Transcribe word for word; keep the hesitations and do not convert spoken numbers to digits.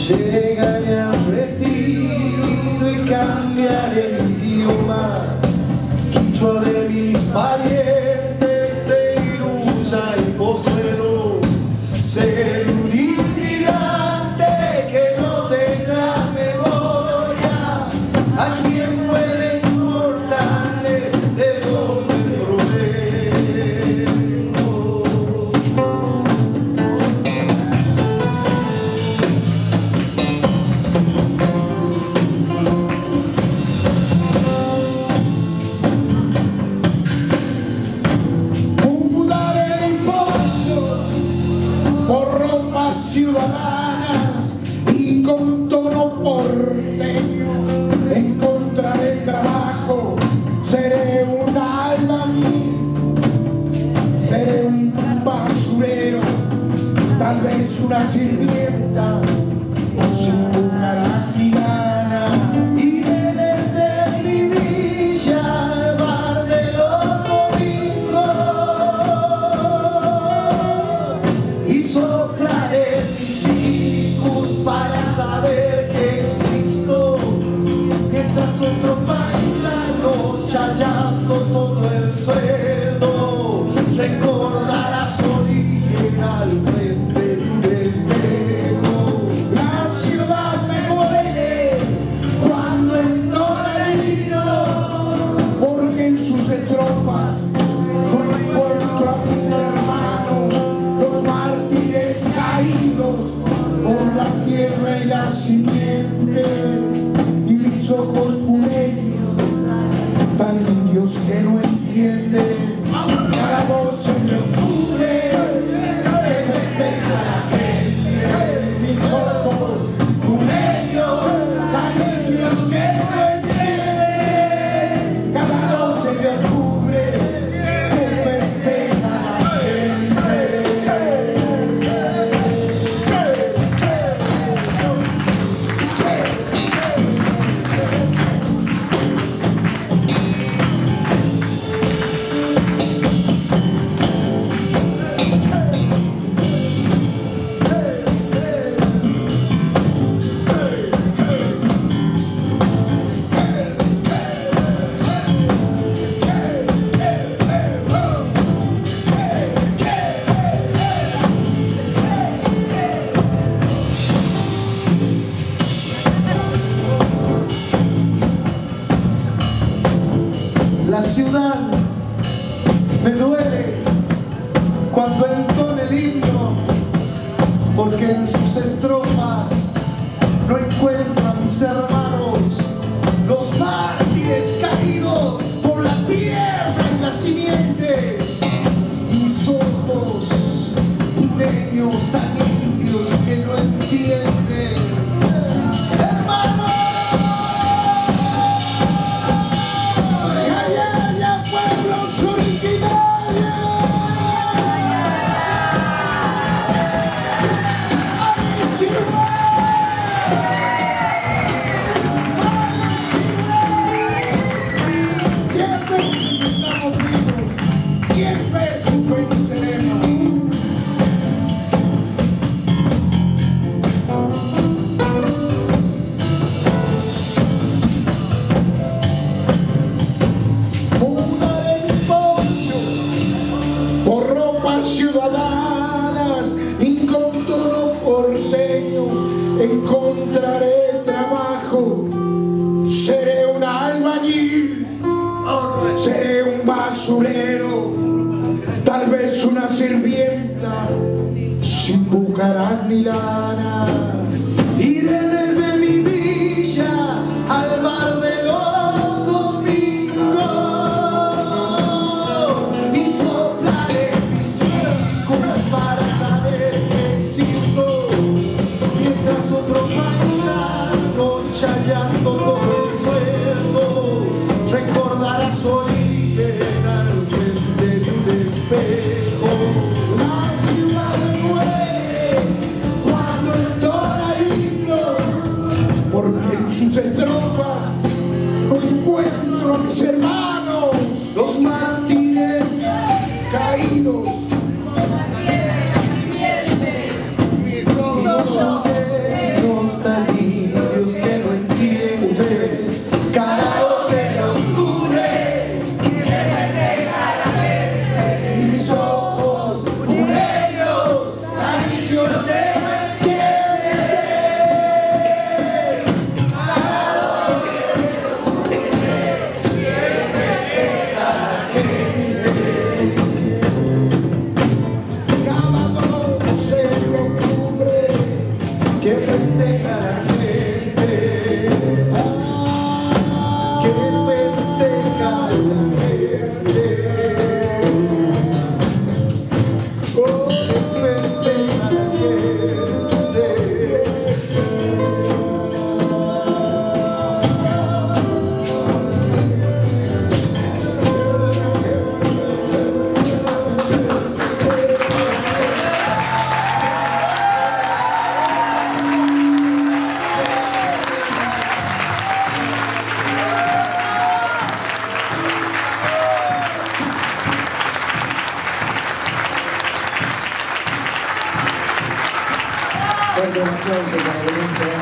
Llegaré al retiro y cambiaré mi idioma, quichua de mis parientes de Iruya y Pozuelos. Seré un inmigrante que no tendrá memoria, a quien puede importarles de dónde provengo. Ciudadanas y con tono porteño encontraré trabajo, seré un albañil, seré un basurero, tal vez una sirvienta, sin cucaras ni lana. Iré desde mi villa al bar de los domingos y soplaré para saber que existo, mientras otro paisano chayando todo el sueldo recordará su origen al frente de un espejo. La ciudad me duele cuando entona el himno, porque en sus estrofas no encuentro a mis hermanos, los mártires caídos por la tierra y la simiente, y mis ojos pumeños, tan indios que no entienden. Cada doce de octubre que festeja la gente, mis ojos pumeños, tan indios que no entienden. Cada doce de octubre que festeja la gente. La ciudad me duele cuando entone el himno, porque en sus estrofas no encuentro a mis hermanos, los mártires caídos por la tierra y la simiente, y mis ojos puneños tan indios que no entienden. ¡Hermano! Ciudadanas y con tono porteño encontraré trabajo, seré un albañil, seré un basurero, tal vez una sirvienta sin cucaras ni lana. Iré desde mi villa al bar de los domingos y soplaré mis círculos para saber que existo, mientras otro paisano chayando todo el sueldo recordará su origen al frente de un espejo. La ciudad me duele cuando entona el himno, que festeja la gente, que festeja la gente, oh, que festeja la gente. Fuerte el aplauso para Valencia.